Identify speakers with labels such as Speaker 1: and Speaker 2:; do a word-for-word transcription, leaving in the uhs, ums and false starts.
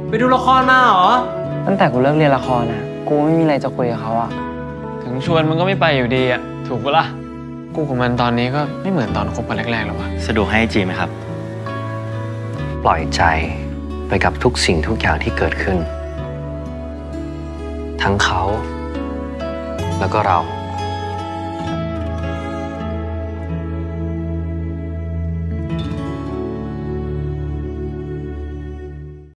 Speaker 1: ไปดูละครมาเหรอ
Speaker 2: ตั้งแต่กูเลิกเรียนละครนะกูไม่มีอะไรจะคุยกับเขาอะถึงชวนมันก็ไม่ไปอยู่ดีอะถูกปะล่ะกูกับมันตอนนี้ก็ไม่เหมือนตอนคบกันแรกๆหรอกวะ
Speaker 3: สะดวกให้จีไหมครับ
Speaker 4: ปล่อยใจไปกับทุกสิ่งทุกอย่างที่เกิดขึ้นทั้งเขาแล้วก็เรา